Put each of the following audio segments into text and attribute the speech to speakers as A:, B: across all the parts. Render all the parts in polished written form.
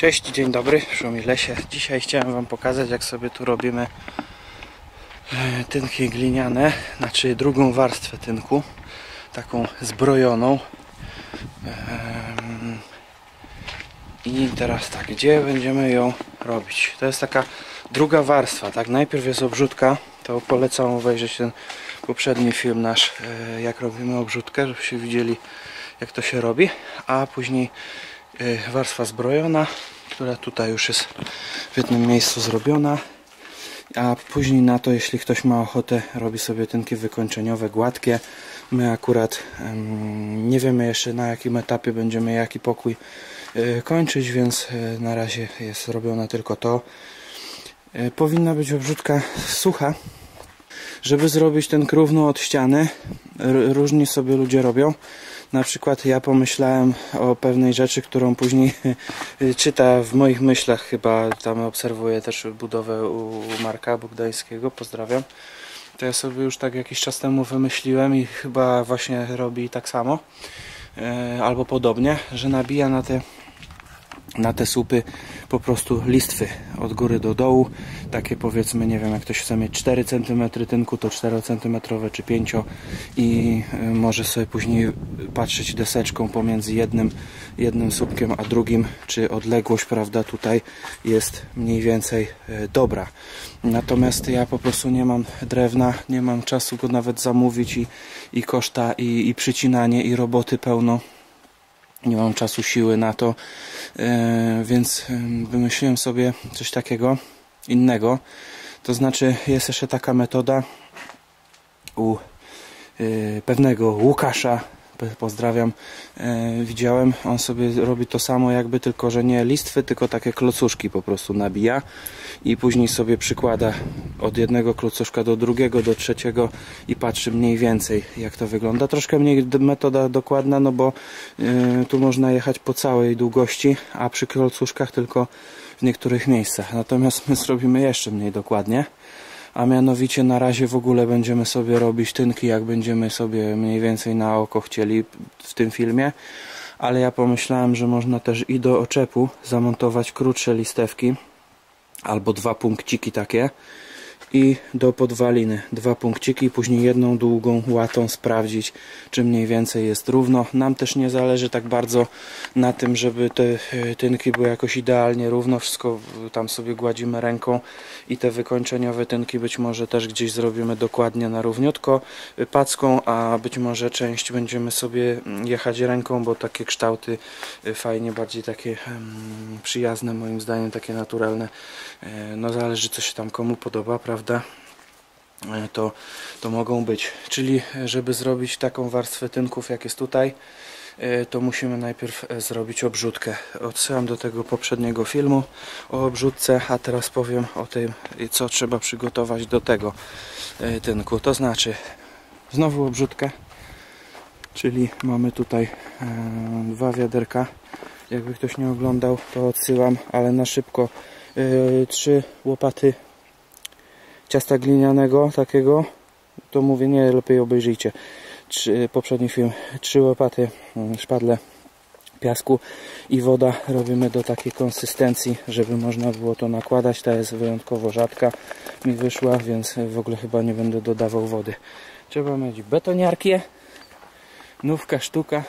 A: Cześć, dzień dobry, w Szumie Lesie. Dzisiaj chciałem wam pokazać, jak sobie tu robimy tynki gliniane, znaczy drugą warstwę tynku, taką zbrojoną. I teraz tak, gdzie będziemy ją robić? To jest taka druga warstwa, tak? Najpierw jest obrzutka, to polecam obejrzeć ten poprzedni film nasz, jak robimy obrzutkę, żebyście widzieli, jak to się robi, a później warstwa zbrojona, która tutaj już jest w jednym miejscu zrobiona, a później na to, jeśli ktoś ma ochotę, robi sobie tynki wykończeniowe, gładkie. My akurat nie wiemy jeszcze, na jakim etapie będziemy jaki pokój kończyć, więc na razie jest robione tylko to. Powinna być obrzutka sucha, żeby zrobić ten równo od ściany. Różni sobie ludzie robią. Na przykład ja pomyślałem o pewnej rzeczy, którą później czyta w moich myślach, chyba tam obserwuję też budowę u Marka Bogdańskiego, pozdrawiam. To ja sobie już tak jakiś czas temu wymyśliłem i chyba właśnie robi tak samo, albo podobnie, że nabija na te słupy po prostu listwy od góry do dołu, takie powiedzmy, nie wiem, jak ktoś chce mieć 4 cm tynku, to 4 cm czy 5 i może sobie później patrzeć deseczką pomiędzy jednym słupkiem a drugim, czy odległość, prawda, tutaj jest mniej więcej dobra. Natomiast ja po prostu nie mam drewna, nie mam czasu go nawet zamówić i koszta i przycinanie i roboty pełno. Nie mam czasu, siły na to, więc wymyśliłem sobie coś takiego innego. To znaczy, jest jeszcze taka metoda u pewnego Łukasza, pozdrawiam, widziałem, on sobie robi to samo jakby, tylko że nie listwy, tylko takie klocuszki po prostu nabija i później sobie przykłada od jednego klocuszka do drugiego, do trzeciego i patrzy mniej więcej, jak to wygląda. Troszkę mniej metoda dokładna, no bo tu można jechać po całej długości, a przy klocuszkach tylko w niektórych miejscach. Natomiast my zrobimy jeszcze mniej dokładnie. A mianowicie na razie w ogóle będziemy sobie robić tynki, jak będziemy sobie mniej więcej na oko chcieli w tym filmie. Ale ja pomyślałem, że można też i do oczepu zamontować krótsze listewki albo 2 punkciki takie i do podwaliny 2 punkciki, później jedną długą łatą sprawdzić, czy mniej więcej jest równo. Nam też nie zależy tak bardzo na tym, żeby te tynki były jakoś idealnie równo, wszystko tam sobie gładzimy ręką i te wykończeniowe tynki być może też gdzieś zrobimy dokładnie na równiutko packą, a być może część będziemy sobie jechać ręką, bo takie kształty fajnie, bardziej takie przyjazne moim zdaniem, takie naturalne, no zależy, co się tam komu podoba, prawda? To mogą być. Czyli żeby zrobić taką warstwę tynków, jak jest tutaj, to musimy najpierw zrobić obrzutkę. Odsyłam do tego poprzedniego filmu o obrzutce, a teraz powiem o tym, co trzeba przygotować do tego tynku. To znaczy znowu obrzutkę, czyli mamy tutaj 2 wiaderka. Jakby ktoś nie oglądał, to odsyłam, ale na szybko 3 łopaty ciasta glinianego takiego, to mówię, nie, lepiej obejrzyjcie poprzedni film. 3 łopaty szpadle piasku i woda. Robimy do takiej konsystencji, żeby można było to nakładać. Ta jest wyjątkowo rzadka mi wyszła, więc w ogóle chyba nie będę dodawał wody. Trzeba mieć betoniarkę, nówka sztuka.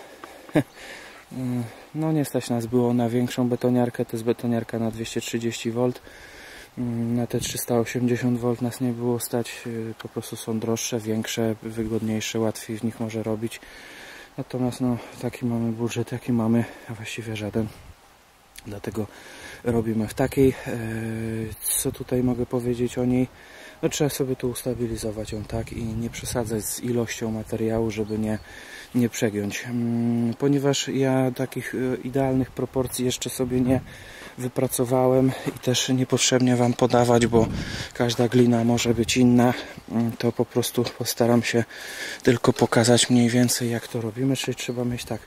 A: No nie stać nas było na większą betoniarkę, to jest betoniarka na 230 V. Na te 380 V nas nie było stać, po prostu są droższe, większe, wygodniejsze, łatwiej w nich może robić. Natomiast no, taki mamy budżet, jaki mamy, a właściwie żaden. Dlatego robimy w takiej. Co tutaj mogę powiedzieć o niej? No, trzeba sobie tu ustabilizować ją tak i nie przesadzać z ilością materiału, żeby nie przegiąć. Ponieważ ja takich idealnych proporcji jeszcze sobie nie wypracowałem i też niepotrzebnie wam podawać, bo każda glina może być inna, to po prostu postaram się tylko pokazać mniej więcej, jak to robimy. Czyli trzeba mieć tak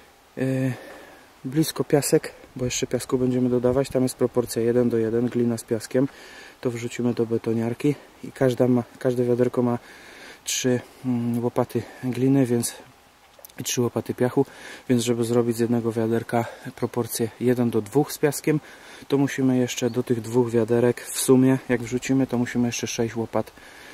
A: blisko piasek, bo jeszcze piasku będziemy dodawać, tam jest proporcja 1:1, glina z piaskiem, to wrzucimy do betoniarki i każde wiaderko ma 3 łopaty gliny, więc i 3 łopaty piachu, więc żeby zrobić z jednego wiaderka proporcję 1 do 2 z piaskiem, to musimy jeszcze do tych 2 wiaderek w sumie, jak wrzucimy, to musimy jeszcze 6 łopat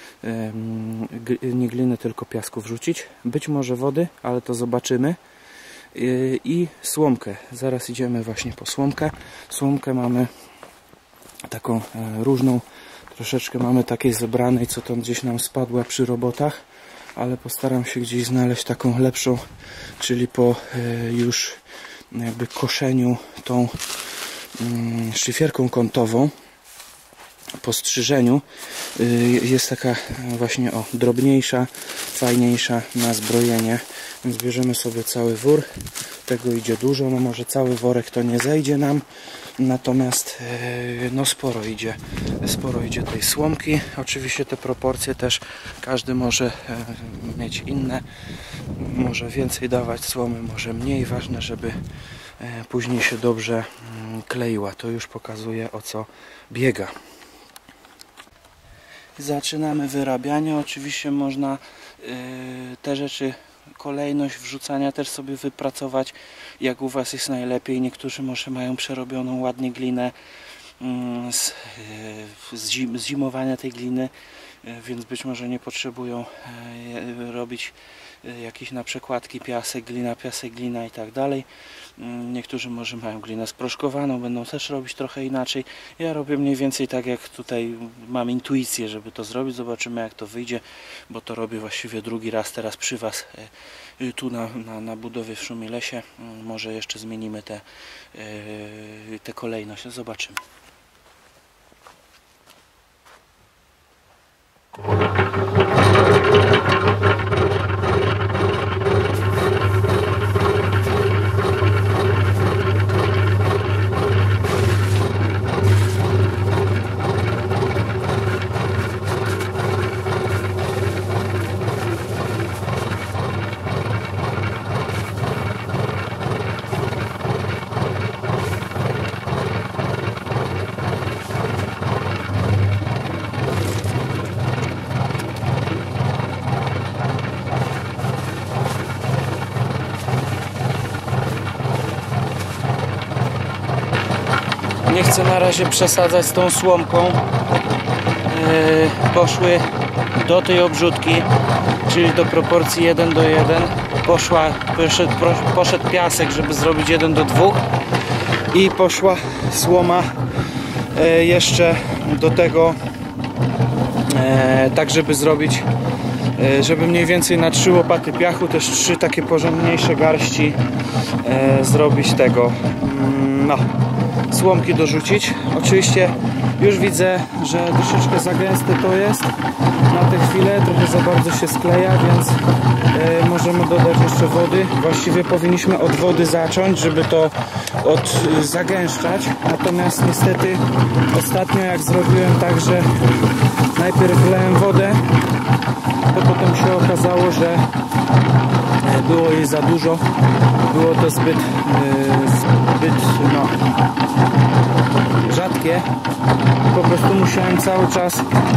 A: nie gliny, tylko piasku wrzucić. Być może wody, ale to zobaczymy. I słomkę. Zaraz idziemy właśnie po słomkę. Słomkę mamy taką różną, troszeczkę mamy takiej zebranej, co tam gdzieś nam spadła przy robotach, ale postaram się gdzieś znaleźć taką lepszą, czyli po już jakby koszeniu tą szlifierką kątową, po strzyżeniu jest taka właśnie drobniejsza, fajniejsza na zbrojenie, więc bierzemy sobie cały wór, tego idzie dużo, no może cały worek to nie zejdzie nam, natomiast no sporo idzie tej słomki. Oczywiście te proporcje też każdy może mieć inne, może więcej dawać słomy, może mniej, ważne żeby później się dobrze kleiła. To już pokazuje, o co biega. Zaczynamy wyrabianie. Oczywiście można te rzeczy, kolejność wrzucania też sobie wypracować, jak u Was jest najlepiej. Niektórzy może mają przerobioną ładnie glinę z zimowania tej gliny, więc być może nie potrzebują robić jakieś na przekładki piasek, glina i tak dalej. Niektórzy może mają glinę sproszkowaną, będą też robić trochę inaczej. Ja robię mniej więcej tak, jak tutaj mam intuicję, żeby to zrobić. Zobaczymy, jak to wyjdzie, bo to robię właściwie drugi raz teraz przy Was tu na budowie w Szumilesie. Może jeszcze zmienimy tę kolejność. Zobaczymy. Nie chcę na razie przesadzać z tą słomką. Poszły do tej obrzutki, czyli do proporcji 1 do 1. Poszedł piasek, żeby zrobić 1 do 2 i poszła słoma jeszcze do tego, tak żeby zrobić, żeby mniej więcej na 3 łopaty piachu, też 3 takie porządniejsze garści zrobić tego, no, słomki dorzucić. Oczywiście już widzę, że troszeczkę za gęste to jest na tę chwilę, trochę za bardzo się skleja, więc możemy dodać jeszcze wody. Właściwie powinniśmy od wody zacząć, żeby to zagęszczać, natomiast niestety ostatnio jak zrobiłem tak, że najpierw wlałem wodę, to potem się okazało, że było jej za dużo, było to zbyt no, rzadkie. Po prostu musiałem cały czas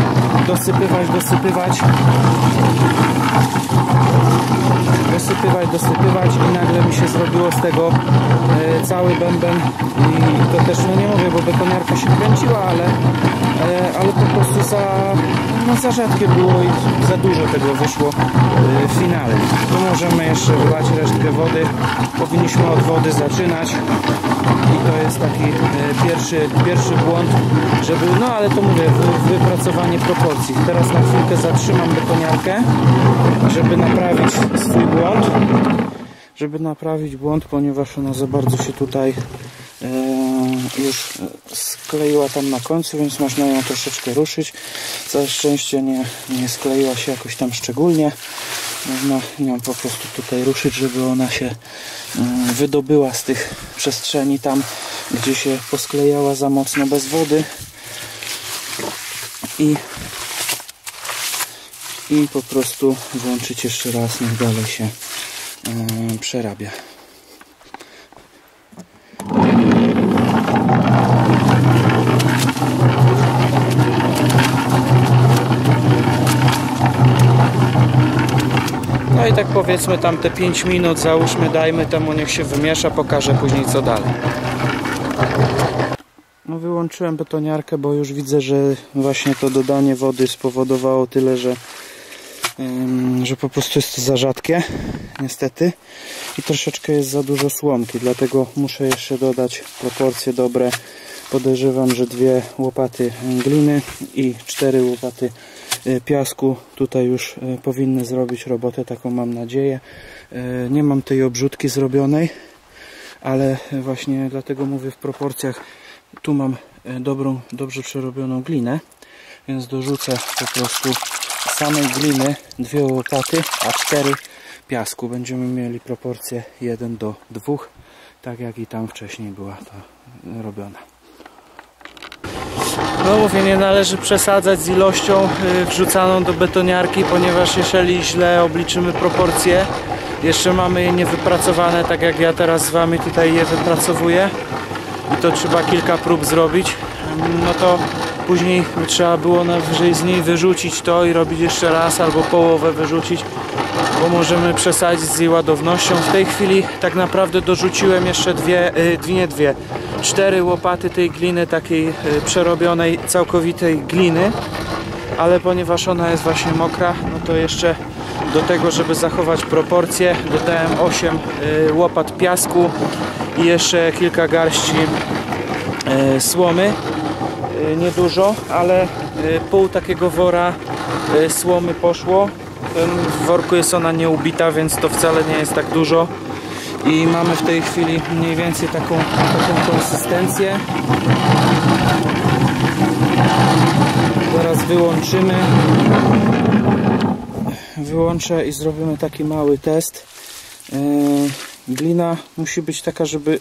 A: dosypywać i nagle mi się zrobiło z tego cały bęben i to też no nie mówię, bo betoniarka się kręciła, ale po prostu za rzadkie było i za dużo tego wyszło finalnie. Tu możemy jeszcze wylać resztkę wody, powinniśmy od wody zaczynać i to jest taki pierwszy błąd, żeby, no ale to mówię, wypracowanie proporcji. Teraz na chwilkę zatrzymam betoniarkę, żeby naprawić błąd, ponieważ ona za bardzo się tutaj już skleiła tam na końcu, więc można ją troszeczkę ruszyć. Całe szczęście nie skleiła się jakoś tam szczególnie. Można ją po prostu tutaj ruszyć, żeby ona się wydobyła z tych przestrzeni tam, gdzie się posklejała za mocno bez wody i po prostu włączyć jeszcze raz, niech dalej się przerabia. No i tak powiedzmy tam te 5 minut, załóżmy, dajmy temu, niech się wymiesza, pokażę później co dalej. No wyłączyłem betoniarkę, bo już widzę, że właśnie to dodanie wody spowodowało tyle, że po prostu jest to za rzadkie, niestety, i troszeczkę jest za dużo słomki, dlatego muszę jeszcze dodać proporcje dobre. Podejrzewam, że 2 łopaty gliny i 4 łopaty piasku tutaj już powinny zrobić robotę, taką mam nadzieję. Nie mam tej obrzutki zrobionej, ale właśnie dlatego mówię w proporcjach. Tu mam dobrze przerobioną glinę, więc dorzucę po prostu samej gliny 2 łopaty, a 4 piasku. Będziemy mieli proporcję 1 do 2, tak jak i tam wcześniej była to robiona. No mówię, nie należy przesadzać z ilością wrzucaną do betoniarki, ponieważ jeżeli źle obliczymy proporcje, jeszcze mamy je niewypracowane, tak jak ja teraz z Wami tutaj je wypracowuję, i to trzeba kilka prób zrobić, no to później by trzeba było najwyżej z niej wyrzucić to i robić jeszcze raz, albo połowę wyrzucić, bo możemy przesadzić z jej ładownością. W tej chwili tak naprawdę dorzuciłem jeszcze 4 łopaty tej gliny, takiej przerobionej, całkowitej gliny, ale ponieważ ona jest właśnie mokra, no to jeszcze do tego, żeby zachować proporcje, dodałem 8 łopat piasku i jeszcze kilka garści słomy. Niedużo, ale pół takiego wora słomy poszło. W worku jest ona nieubita, więc to wcale nie jest tak dużo. I mamy w tej chwili mniej więcej taką konsystencję. Zaraz wyłączymy. Wyłączę i zrobimy taki mały test. Glina musi być taka, żeby...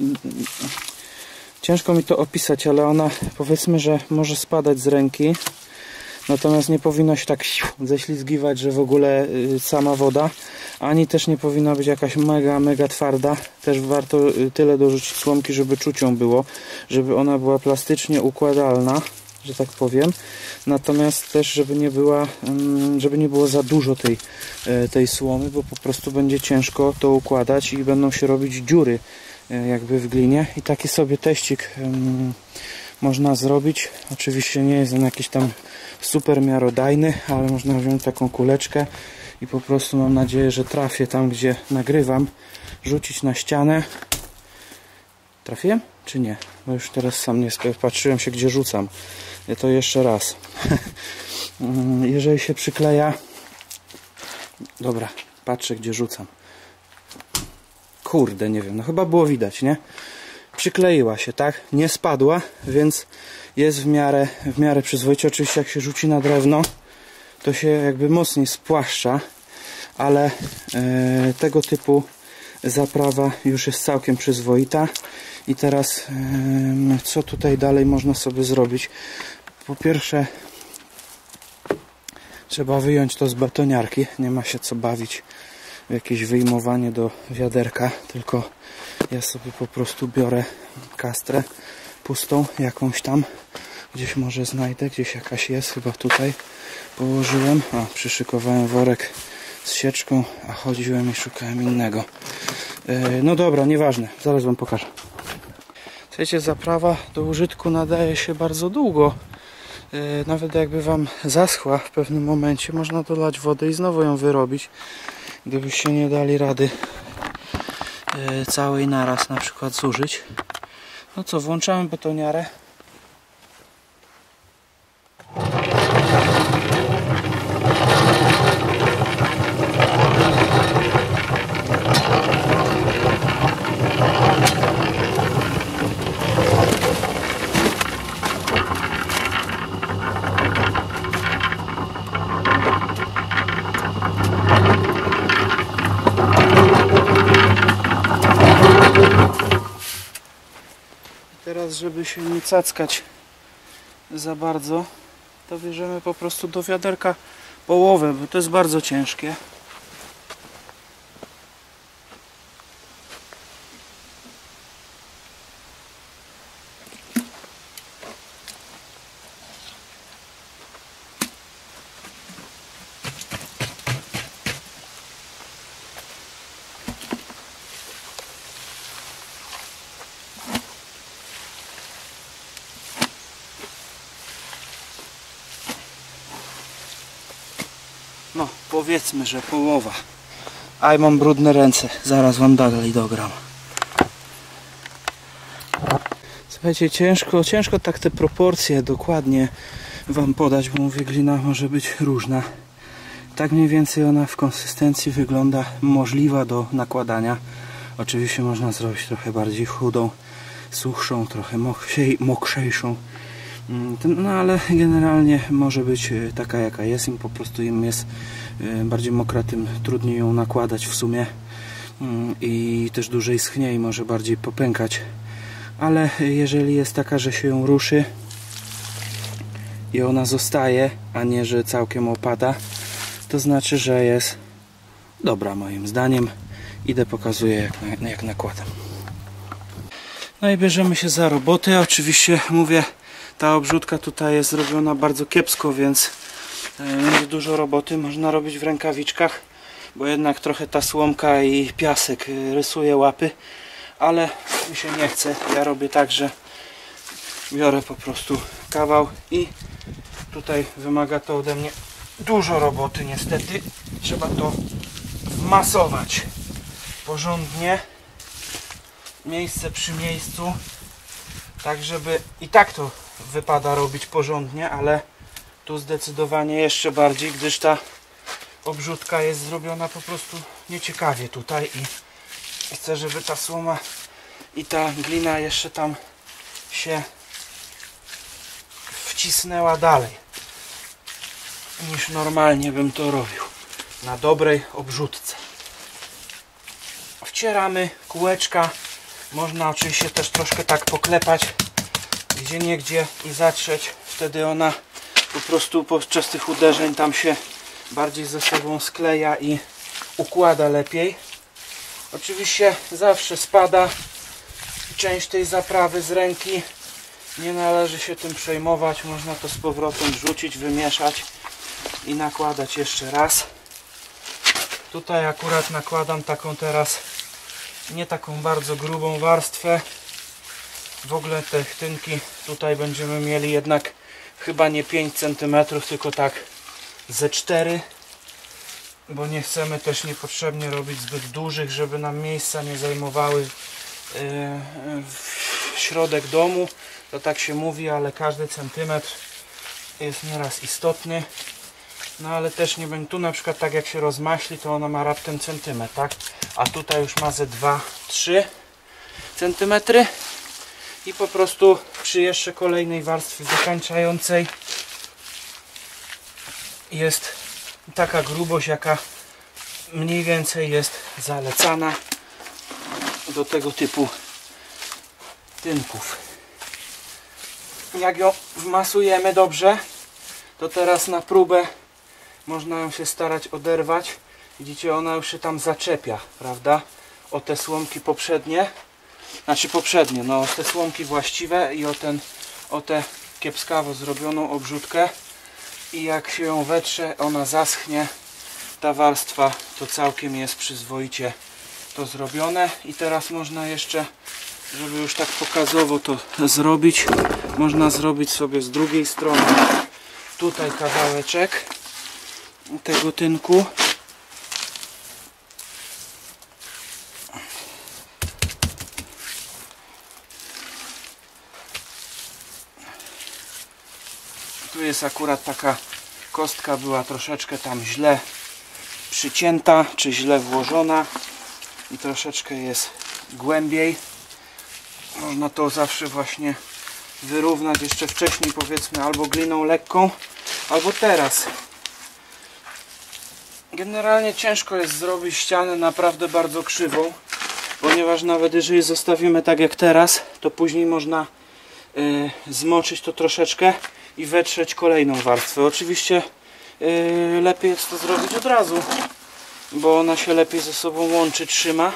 A: Ciężko mi to opisać, ale ona, powiedzmy, że może spadać z ręki. Natomiast nie powinno się tak ześlizgiwać, że w ogóle sama woda. Ani też nie powinna być jakaś mega twarda. Też warto tyle dorzucić słomki, żeby czuć ją było. Żeby ona była plastycznie układalna, że tak powiem. Natomiast też, żeby nie było za dużo tej słomy, bo po prostu będzie ciężko to układać i będą się robić dziury jakby w glinie. I taki sobie teścik można zrobić. Oczywiście nie jest on jakiś tam super miarodajny, ale można wziąć taką kuleczkę i po prostu, mam nadzieję, że trafię tam, gdzie nagrywam, rzucić na ścianę. Trafiłem czy nie? Bo już teraz sam nie patrzyłem się, gdzie rzucam. To jeszcze raz. Jeżeli się przykleja, dobra, patrzę, gdzie rzucam. Kurde, nie wiem, no chyba było widać, nie? Przykleiła się, tak? Nie spadła, więc jest w miarę przyzwoicie. Oczywiście jak się rzuci na drewno, to się jakby mocniej spłaszcza, ale tego typu zaprawa już jest całkiem przyzwoita. I teraz co tutaj dalej można sobie zrobić? Po pierwsze, trzeba wyjąć to z betoniarki. Nie ma się co bawić w jakieś wyjmowanie do wiaderka, tylko ja sobie po prostu biorę kastrę pustą, jakąś tam, gdzieś może znajdę, gdzieś jakaś jest, chyba tutaj położyłem, przyszykowałem worek z sieczką, a chodziłem i szukałem innego. No dobra, nieważne, zaraz Wam pokażę. Słuchajcie, zaprawa do użytku nadaje się bardzo długo. Nawet jakby Wam zaschła w pewnym momencie, można dolać wodę i znowu ją wyrobić, gdybyście nie dali rady całej naraz na przykład zużyć. No co, włączamy betoniarę. Teraz, żeby się nie cackać za bardzo, to bierzemy po prostu do wiaderka połowę, bo to jest bardzo ciężkie. No, powiedzmy, że połowa. Aj, mam brudne ręce. Zaraz wam dalej dogram. Słuchajcie, ciężko tak te proporcje dokładnie wam podać, bo mówię, glina może być różna. Tak mniej więcej ona w konsystencji wygląda możliwa do nakładania. Oczywiście można zrobić trochę bardziej chudą, suchszą, trochę mokrzejszą. No ale generalnie może być taka jaka jest. Im po prostu im jest bardziej mokra, tym trudniej ją nakładać w sumie. I też dłużej schnie i może bardziej popękać. Ale jeżeli jest taka, że się ją ruszy i ona zostaje, a nie, że całkiem opada, to znaczy, że jest dobra moim zdaniem. Idę, pokazuję jak nakładam. No i bierzemy się za robotę. Oczywiście mówię, ta obrzutka tutaj jest zrobiona bardzo kiepsko, więc będzie dużo roboty. Można robić w rękawiczkach, bo jednak trochę ta słomka i piasek rysuje łapy, ale mi się nie chce. Ja robię tak, że biorę po prostu kawał i tutaj wymaga to ode mnie dużo roboty niestety. Trzeba to wmasować porządnie, miejsce przy miejscu, tak żeby i tak to wypada robić porządnie, ale tu zdecydowanie jeszcze bardziej, gdyż ta obrzutka jest zrobiona po prostu nieciekawie tutaj i chcę, żeby ta słoma i ta glina jeszcze tam się wcisnęła dalej, niż normalnie bym to robił na dobrej obrzutce. Wcieramy kółeczka, można oczywiście też troszkę tak poklepać gdzieniegdzie i zatrzeć, wtedy ona po prostu podczas tych uderzeń tam się bardziej ze sobą skleja i układa lepiej. Oczywiście zawsze spada część tej zaprawy z ręki, nie należy się tym przejmować, można to z powrotem wrzucić, wymieszać i nakładać jeszcze raz. Tutaj akurat nakładam taką teraz nie taką bardzo grubą warstwę. W ogóle te tynki tutaj będziemy mieli jednak chyba nie 5 cm, tylko tak ze 4, bo nie chcemy też niepotrzebnie robić zbyt dużych, żeby nam miejsca nie zajmowały w środek domu. To tak się mówi, ale każdy centymetr jest nieraz istotny. No ale też nie będzie tu na przykład tak jak się rozmaśli, to ona ma raptem centymetr, tak? A tutaj już ma ze 2-3 centymetry i po prostu przy jeszcze kolejnej warstwie zakończającej jest taka grubość, jaka mniej więcej jest zalecana do tego typu tynków. Jak ją wmasujemy dobrze, to teraz na próbę można ją się starać oderwać. Widzicie, ona już się tam zaczepia, prawda? O te słomki poprzednie. Znaczy poprzednie, no o te słomki właściwe i o tę kiepskawo zrobioną obrzutkę. I jak się ją wetrze, ona zaschnie, ta warstwa, to całkiem jest przyzwoicie to zrobione. I teraz można jeszcze, żeby już tak pokazowo to zrobić, można zrobić sobie z drugiej strony tutaj kawałeczek tego tynku. Tu jest akurat taka kostka, była troszeczkę tam źle przycięta, czy źle włożona i troszeczkę jest głębiej. Można to zawsze właśnie wyrównać jeszcze wcześniej, powiedzmy, albo gliną lekką, albo teraz. Generalnie ciężko jest zrobić ścianę naprawdę bardzo krzywą, ponieważ nawet jeżeli zostawimy tak jak teraz, to później można zmoczyć to troszeczkę i wetrzeć kolejną warstwę. Oczywiście lepiej jest to zrobić od razu, bo ona się lepiej ze sobą łączy, trzyma,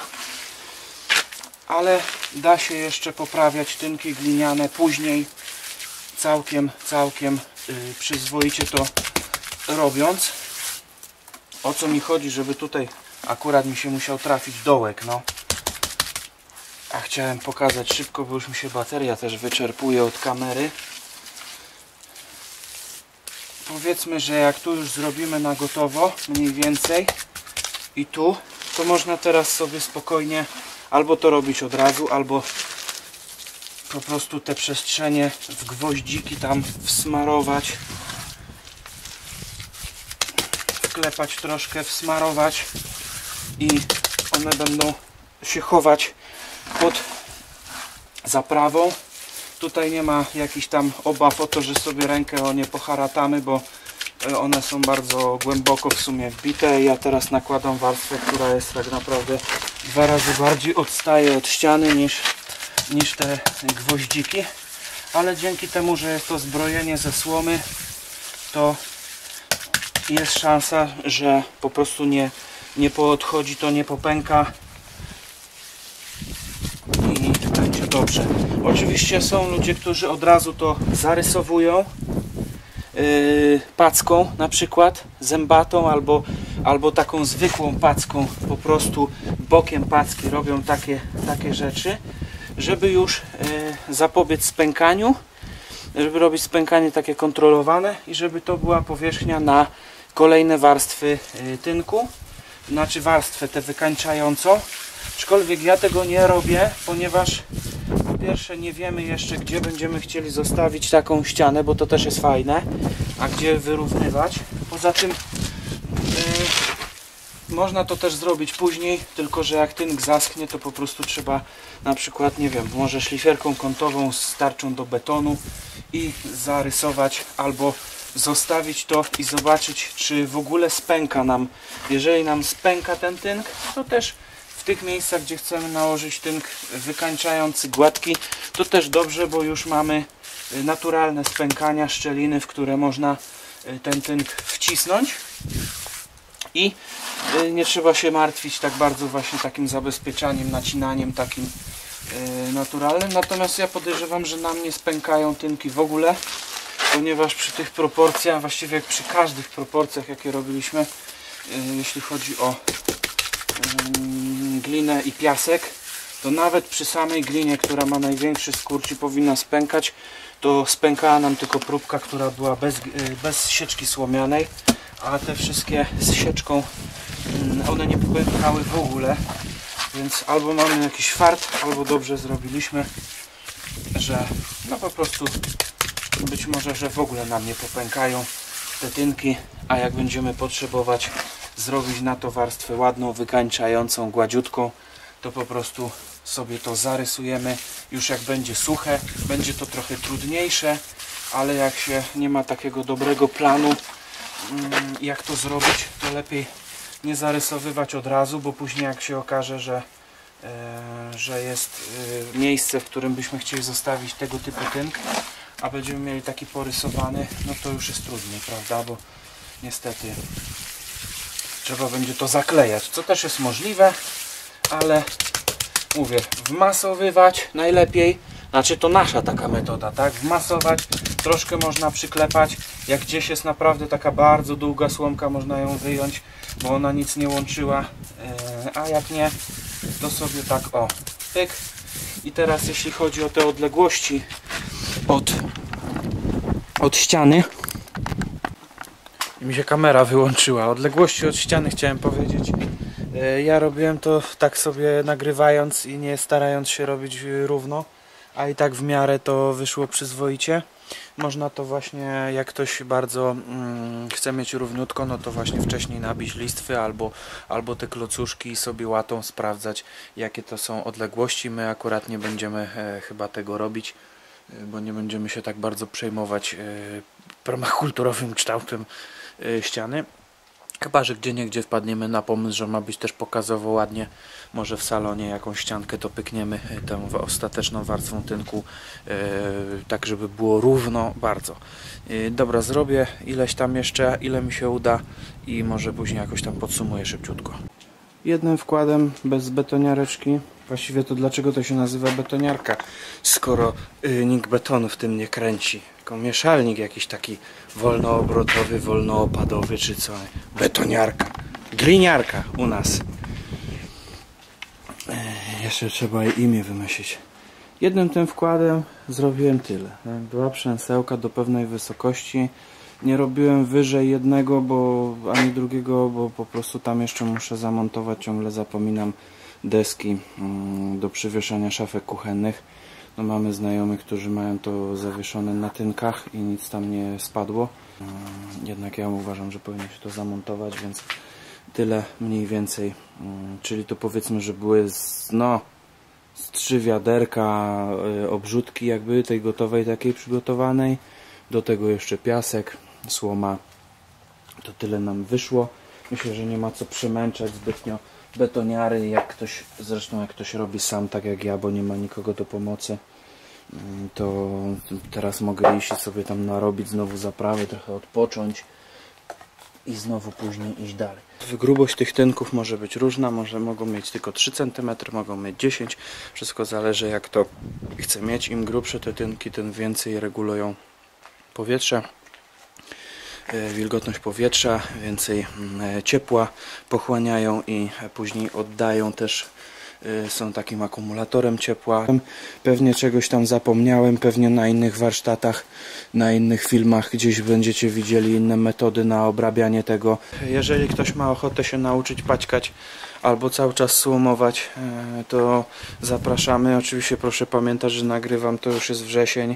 A: ale da się jeszcze poprawiać tynki gliniane później całkiem przyzwoicie to robiąc. O co mi chodzi, żeby tutaj akurat mi się musiał trafić dołek, no. A chciałem pokazać szybko, bo już mi się bateria też wyczerpuje od kamery. powiedzmy, że jak tu już zrobimy na gotowo mniej więcej i tu, to można teraz sobie spokojnie albo to robić od razu, albo po prostu te przestrzenie w gwoździki tam wsmarować, wklepać troszkę, wsmarować i one będą się chować pod zaprawą. Tutaj nie ma jakichś tam obaw o to, że sobie rękę o nie poharatamy, bo one są bardzo głęboko w sumie wbite. Ja teraz nakładam warstwę, która jest tak naprawdę 2 razy bardziej odstaje od ściany niż te gwoździki, ale dzięki temu, że jest to zbrojenie ze słomy, to jest szansa, że po prostu nie poodchodzi, to nie popęka i będzie dobrze. Oczywiście są ludzie, którzy od razu to zarysowują packą, na przykład zębatą, albo taką zwykłą packą, po prostu bokiem packi robią takie rzeczy, żeby już zapobiec spękaniu, żeby robić spękanie takie kontrolowane i żeby to była powierzchnia na kolejne warstwy tynku, znaczy warstwę tę wykańczającą. Aczkolwiek ja tego nie robię, ponieważ po pierwsze nie wiemy jeszcze, gdzie będziemy chcieli zostawić taką ścianę, bo to też jest fajne, a gdzie wyrównywać. Poza tym można to też zrobić później, tylko że jak tynk zaschnie, to po prostu trzeba na przykład, nie wiem, może szlifierką kątową z tarczą do betonu i zarysować, albo zostawić to i zobaczyć, czy w ogóle spęka nam. Jeżeli nam spęka ten tynk, to też w tych miejscach, gdzie chcemy nałożyć tynk wykańczający, gładki, to też dobrze, bo już mamy naturalne spękania, szczeliny, w które można ten tynk wcisnąć i nie trzeba się martwić tak bardzo właśnie takim zabezpieczaniem, nacinaniem takim naturalnym. Natomiast ja podejrzewam, że nam nie spękają tynki w ogóle, ponieważ przy tych proporcjach, właściwie jak przy każdych proporcjach, jakie robiliśmy, jeśli chodzi o glinę i piasek, to nawet przy samej glinie, która ma największy skurcz i powinna spękać, to spękała nam tylko próbka, która była bez sieczki słomianej, a te wszystkie z sieczką, one nie popękały w ogóle, więc albo mamy jakiś fart, albo dobrze zrobiliśmy, że no po prostu być może, że w ogóle nam nie popękają te tynki, a jak będziemy potrzebować zrobić na to warstwę ładną, wykańczającą, gładziutką, to po prostu sobie to zarysujemy. Już jak będzie suche, będzie to trochę trudniejsze, ale jak się nie ma takiego dobrego planu, jak to zrobić, to lepiej nie zarysowywać od razu, bo później jak się okaże, że jest miejsce, w którym byśmy chcieli zostawić tego typu tynk, a będziemy mieli taki porysowany, no to już jest trudniej, prawda, bo niestety trzeba będzie to zaklejać, co też jest możliwe, ale mówię, wmasowywać najlepiej, znaczy to nasza taka metoda, tak, wmasować, troszkę można przyklepać, jak gdzieś jest naprawdę taka bardzo długa słomka, można ją wyjąć, bo ona nic nie łączyła, a jak nie, to sobie tak o, pyk. I teraz jeśli chodzi o te odległości od ściany, mi się kamera wyłączyła, odległości od ściany chciałem powiedzieć, ja robiłem to tak sobie nagrywając i nie starając się robić równo, a i tak w miarę to wyszło przyzwoicie. Można to właśnie, jak ktoś bardzo chce mieć równiutko, no to właśnie wcześniej nabić listwy albo te klocuszki i sobie łatą sprawdzać, jakie to są odległości. My akurat nie będziemy chyba tego robić, bo nie będziemy się tak bardzo przejmować permakulturowym kształtem ściany. Chyba że gdzieniegdzie wpadniemy na pomysł, że ma być też pokazowo ładnie, może w salonie jakąś ściankę to pykniemy tą ostateczną warstwą tynku, tak żeby było równo bardzo. Dobra, zrobię ileś tam jeszcze, ile mi się uda i może później jakoś tam podsumuję szybciutko. Jednym wkładem, bez betoniareczki. Właściwie to dlaczego to się nazywa betoniarka, skoro nikt betonu w tym nie kręci. Tylko mieszalnik jakiś taki wolnoobrotowy, wolnoopadowy czy co. Betoniarka. Gliniarka u nas. Jeszcze trzeba jej imię wymyślić. Jednym tym wkładem zrobiłem tyle. 2 przęsełka do pewnej wysokości. Nie robiłem wyżej jednego, ani drugiego, bo po prostu tam jeszcze muszę zamontować, ciągle zapominam, deski do przywieszania szafek kuchennych. No mamy znajomych, którzy mają to zawieszone na tynkach i nic tam nie spadło. Jednak ja uważam, że powinno się to zamontować, więc tyle mniej więcej. Czyli to powiedzmy, że były z 3 wiaderka obrzutki jakby tej gotowej, takiej przygotowanej. Do tego jeszcze piasek, słoma. To tyle nam wyszło. Myślę, że nie ma co przemęczać zbytnio betoniary, jak ktoś robi sam, tak jak ja, bo nie ma nikogo do pomocy, to teraz mogę iść i sobie tam narobić znowu zaprawy, trochę odpocząć i znowu później iść dalej. Grubość tych tynków może być różna, mogą mieć tylko 3 cm, mogą mieć 10 cm, wszystko zależy jak to chce mieć. Im grubsze te tynki, tym więcej regulują powietrze, wilgotność powietrza, więcej ciepła pochłaniają i później oddają też, są takim akumulatorem ciepła. Pewnie czegoś tam zapomniałem, pewnie na innych warsztatach, na innych filmach gdzieś będziecie widzieli inne metody na obrabianie tego. Jeżeli ktoś ma ochotę się nauczyć paćkać albo cały czas słomować, to zapraszamy. Oczywiście proszę pamiętać, że nagrywam, to już jest wrzesień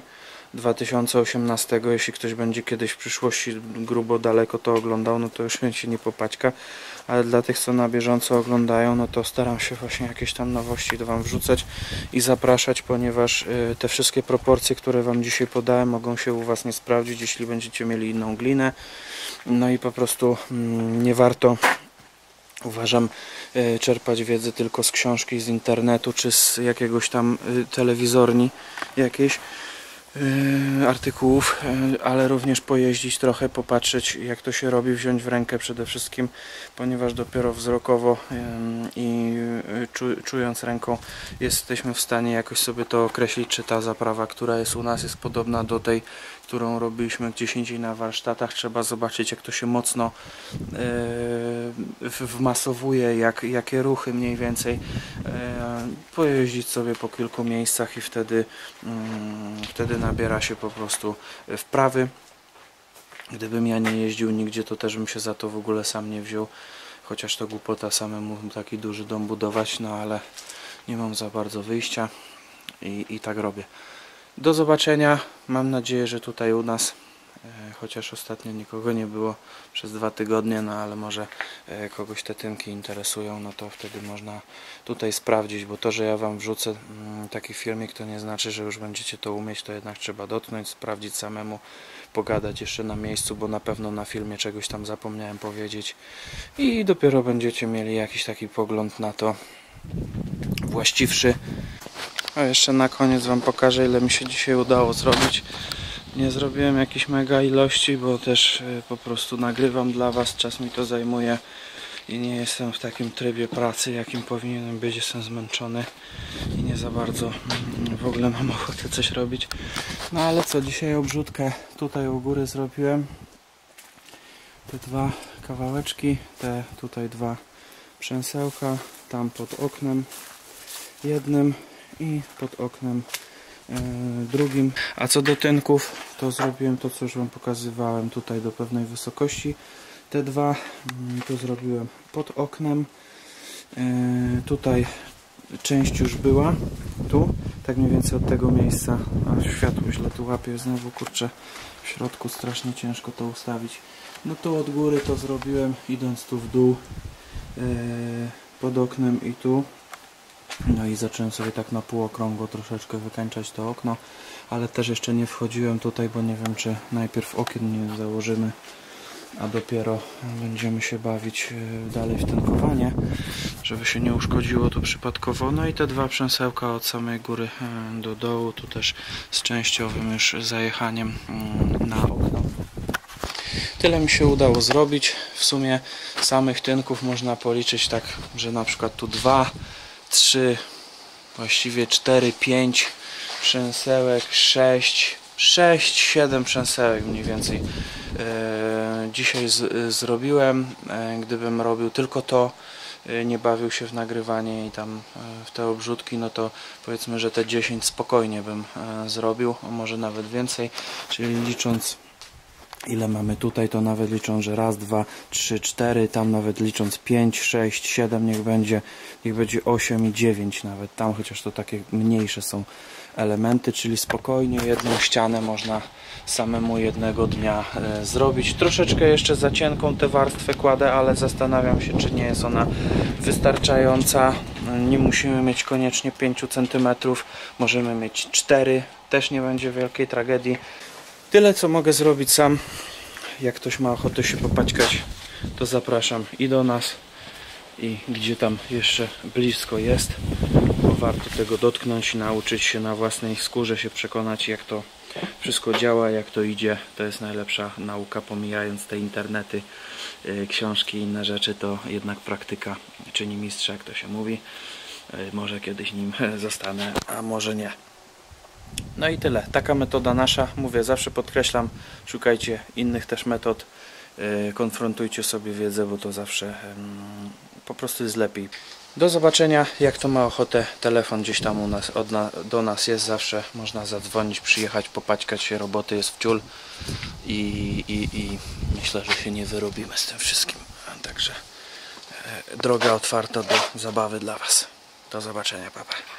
A: 2018. Jeśli ktoś będzie kiedyś w przyszłości grubo daleko to oglądał, no to już się nie popaćka, ale dla tych, co na bieżąco oglądają, no to staram się właśnie jakieś tam nowości Wam wrzucać i zapraszać, ponieważ te wszystkie proporcje, które Wam dzisiaj podałem, mogą się u Was nie sprawdzić, jeśli będziecie mieli inną glinę. No i po prostu nie warto, uważam, czerpać wiedzę tylko z książki, z internetu, czy z jakiegoś tam telewizorni jakiejś artykułów, ale również pojeździć trochę, popatrzeć jak to się robi, wziąć w rękę przede wszystkim, ponieważ dopiero wzrokowo i czując ręką jesteśmy w stanie jakoś sobie to określić, czy ta zaprawa, która jest u nas, jest podobna do tej, którą robiliśmy gdzieś indziej na warsztatach. Trzeba zobaczyć, jak to się mocno wmasowuje, jakie ruchy mniej więcej, pojeździć sobie po kilku miejscach i wtedy nabiera się po prostu wprawy. Gdybym ja nie jeździł nigdzie, to też bym się za to w ogóle sam nie wziął, chociaż to głupota samemu taki duży dom budować, no ale nie mam za bardzo wyjścia i tak robię. Do zobaczenia, mam nadzieję, że tutaj u nas, chociaż ostatnio nikogo nie było przez 2 tygodnie, no ale może kogoś te tynki interesują, no to wtedy można tutaj sprawdzić, bo to, że ja Wam wrzucę taki filmik, to nie znaczy, że już będziecie to umieć, to jednak trzeba dotknąć, sprawdzić samemu, pogadać jeszcze na miejscu, bo na pewno na filmie czegoś tam zapomniałem powiedzieć i dopiero będziecie mieli jakiś taki pogląd na to właściwszy. A jeszcze na koniec Wam pokażę, ile mi się dzisiaj udało zrobić. Nie zrobiłem jakichś mega ilości, bo też po prostu nagrywam dla Was, czas mi to zajmuje i nie jestem w takim trybie pracy, jakim powinienem być. Jestem zmęczony i nie za bardzo w ogóle mam ochotę coś robić. No ale co, dzisiaj obrzutkę tutaj u góry zrobiłem. Te 2 kawałeczki, te tutaj 2 przęsełka, tam pod oknem jednym i pod oknem drugim. A co do tynków, to zrobiłem to, co już Wam pokazywałem, tutaj do pewnej wysokości. Te 2 to zrobiłem pod oknem. Tutaj część już była, tu, tak mniej więcej od tego miejsca, a światło źle tu łapie, znowu kurczę, w środku strasznie ciężko to ustawić. No tu od góry to zrobiłem, idąc tu w dół, pod oknem i tu. No i zacząłem sobie tak na półokrągło troszeczkę wykańczać to okno, ale też jeszcze nie wchodziłem tutaj, bo nie wiem, czy najpierw okien nie założymy, a dopiero będziemy się bawić dalej w tynkowanie, żeby się nie uszkodziło to przypadkowo. No i te 2 przęsełka od samej góry do dołu, tu też z częściowym już zajechaniem na okno. Tyle mi się udało zrobić. W sumie samych tynków można policzyć tak, że na przykład tu 2, 3, właściwie 4, 5 przęsełek, 6, 7 przęsełek mniej więcej dzisiaj zrobiłem. Gdybym robił tylko to, nie bawił się w nagrywanie i tam w te obrzutki, no to powiedzmy, że te 10 spokojnie bym zrobił, a może nawet więcej, czyli licząc ile mamy tutaj, to nawet liczą, że raz, dwa, trzy, cztery, tam nawet licząc 5, 6, 7, niech będzie 8 i 9 nawet tam, chociaż to takie mniejsze są elementy, czyli spokojnie jedną ścianę można samemu jednego dnia zrobić. Troszeczkę jeszcze za cienką tę warstwę kładę, ale zastanawiam się, czy nie jest ona wystarczająca. Nie musimy mieć koniecznie 5 cm, możemy mieć 4, też nie będzie wielkiej tragedii. Tyle, co mogę zrobić sam. Jak ktoś ma ochotę się popaćkać, to zapraszam i do nas, i gdzie tam jeszcze blisko jest, bo warto tego dotknąć i nauczyć się na własnej skórze, się przekonać, jak to wszystko działa, jak to idzie. To jest najlepsza nauka, pomijając te internety, książki i inne rzeczy, to jednak praktyka czyni mistrza, jak to się mówi. Może kiedyś nim zostanę, a może nie. No i tyle. Taka metoda nasza. Mówię, zawsze podkreślam, szukajcie innych też metod, konfrontujcie sobie wiedzę, bo to zawsze po prostu jest lepiej. Do zobaczenia, jak to ma ochotę. Telefon gdzieś tam u nas, do nas jest zawsze. Można zadzwonić, przyjechać, popaćkać się. Roboty jest w ciul i myślę, że się nie wyrobimy z tym wszystkim. Także droga otwarta do zabawy dla Was. Do zobaczenia, pa pa.